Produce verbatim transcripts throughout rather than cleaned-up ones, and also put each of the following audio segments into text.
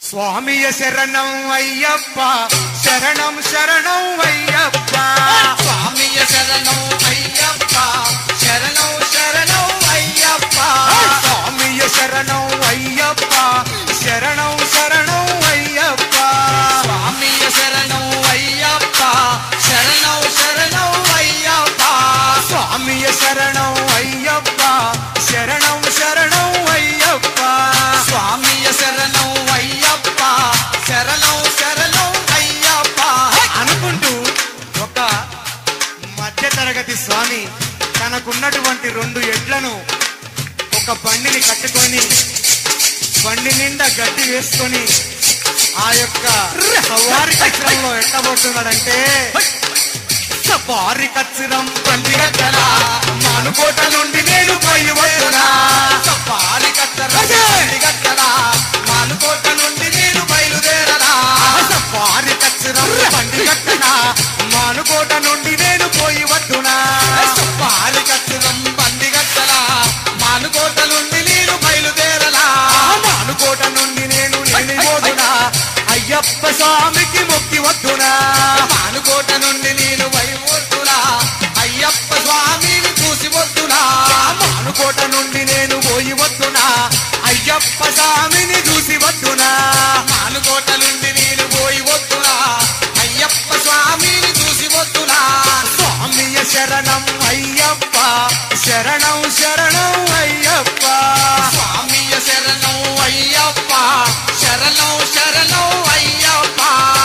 స్వామియ శరణం అయ్యప్ప శరణం శరణం అయ్యప్ప స్వామియ శరణం అయ్యప్ప శరణం శరణం అయ్యప్ప స్వామియ శరణం అయ్యప్ప శరణం శరణం అయ్యప్ప స్వామియ శరణం అయ్యప్ప శరణం శరణం అయ్యప్ప స్వామియ శరణం అయ్యప్ప శరణం శరణం అయ్యప్ప స్వామియ శరణం అయ్యప్ప శరణం శరణం అయ్యప్ప అనుకుంటూ ఒక మధ్య తరగతి స్వామి తనకున్నటువంటి రెండు ఎడ్లను ఒక బండిని కట్టుకొని బండి నిండా గడ్డి వేసుకొని ఆ యొక్క సవారి కచ్చరంలో ఎట్టబోతున్నాడంటే సవారి కచ్చరం బండి గట్టరా మానుకోట నుండి నేను పోయి వస్తున్నా సవారి కచ్చరా బండి గట్టరా మానుకోట నుండి నేను బయలుదేరరా సవారి కచ్చరం బండి గట్టరా మానుకోట నుండి నేను పోయి వస్తున్నా సవారి కచ్చరం బండి గట్టరా మానుకోట నుండి నేను బయలుదేరరా మానుకోట నుండి నేను నేను పోదునా అయ్యప్ప స్వామికి మొక్కి వద్దునా మానుకోట నుండి నేను వైవొద్దునా అయ్యప్ప స్వామిని చూసి వద్దునా మానుకోట నుండి నేను పోయి వద్దునా అయ్యప్ప స్వామిని చూసి వద్దునా మానుకోట నుండి నేను పోయి వద్దునా అయ్యప్ప స్వామిని చూసి వద్దునా స్వామియ శరణం అయ్యప్ప శరణం శరణం అయ్యప్ప స్వామియ శరణం అయ్యప్ప శరణం శరణం అయ్యప్ప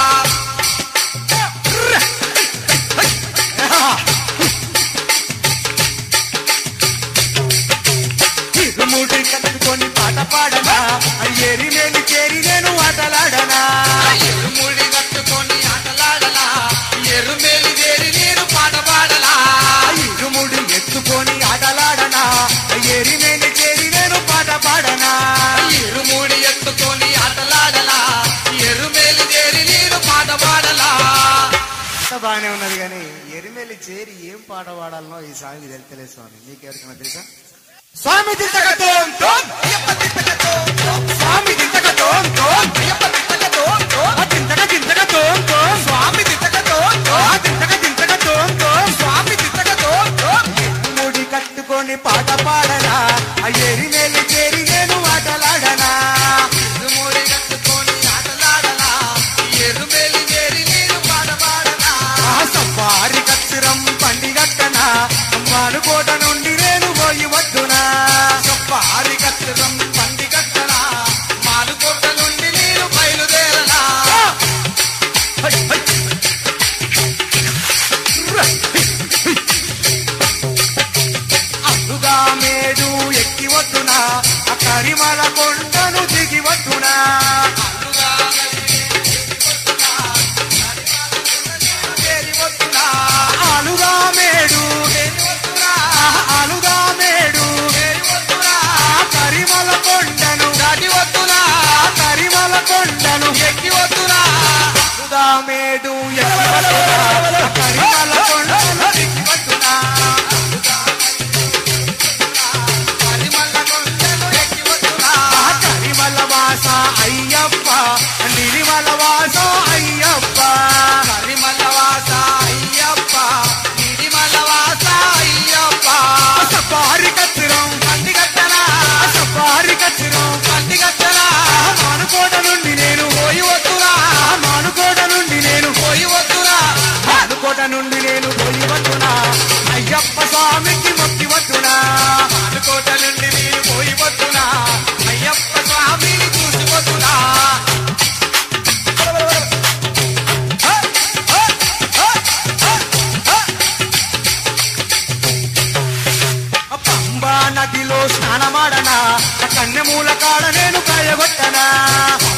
ఇరుముడి కట్టుకొని పాట పాడనా ఎరి మేలు చేరి నేను ఆటలాడనా ఎరుముడి కట్టుకొని ఆటలాడలా ఎరుమేలి చేరి నేను పాట పాడలా ఇరుముడి ఎత్తుకొని ఆటలాడనా ఎరి మేలు చేరి నేను పాట పాడనా ఎరుముడి ఎత్తుకొని ఆటలాడలా ఎరుమేలి చేరి నేను పాట పాడలా బాగానే ఉన్నది కానీ ఎరిమేలి చేరి ఏం పాట పాడాలనో ఈ సాంగ్ తెలుస్తలేదు స్వామి నీకెవరికైనా తెలుసా స్వామి దింతకతోం తోం అయ్యప్ప తిట్టకతోం తోం స్వామి దింతకతోం తోం అయ్యప్ప తిట్టకతోం తోం దింతక దింతకతోం తోం స్వామి తిట్టకతోం తోం దింతక దింతకతోం తోం స్వామి తిట్టకతోం తోం ముడి కట్టుకొని పాట పాడనా ఎరిమేలి చేరి నేను ఆటలాడనా ఎరుముడి కట్టుకొని ఆటలాడలా ఎరుమేలి చేరి నేను పాట పాడలా సవారి కచ్చిరం పండి గట్టనా మానుకోట నుండి నేను పోయి వద్దునా సవారి కచ్చరం బండి కట్టరా మానుకోట నుండి నేను బయలుదేరలా అడ్డుగా మేడు ఎక్కి వద్దునా కరిమల కొండను దిగి వద్దునా అల్లుగా చేరి వద్దునా అలుగా మేడు చేరి వద్దునా అలుగా మేడు చేరి వద్దునా కరిమల కొండను దాటి వద్దునా కరిమల కొండను ఎక్కి వద్దునా అలుగా మేడు ఎక్కి వద్దునా కరిమల కొండను దిగి వద్దునా పరిమళ కొండను ఎక్కి వద్దునా కరిమల వాస అయ్యప్ప నిర్మల వాస అయ్యప్ప పరిమళ వాస అయ్యప్ప నిర్మల వాస అయ్యప్ప సఫారి కచ్చిరం బండి కట్టరా సఫారి కచ్చిరం బండి కట్టరా మానుకోట నుండి నేను పోయి వద్దురా మానుకోట నుండి నేను పోయి వద్దురా మానుకోట నుండి నేను పోయి వద్దునా అయ్యప్ప స్వామికి మొక్కి వద్దునా మానుకోట నుండి నేను పోయి వద్దునా అయ్యప్ప స్వామిని చూసి వద్దునా పంబా నదిలో స్నానమాడనా కన్నెమూల కాడ నేను కాయగొట్టనా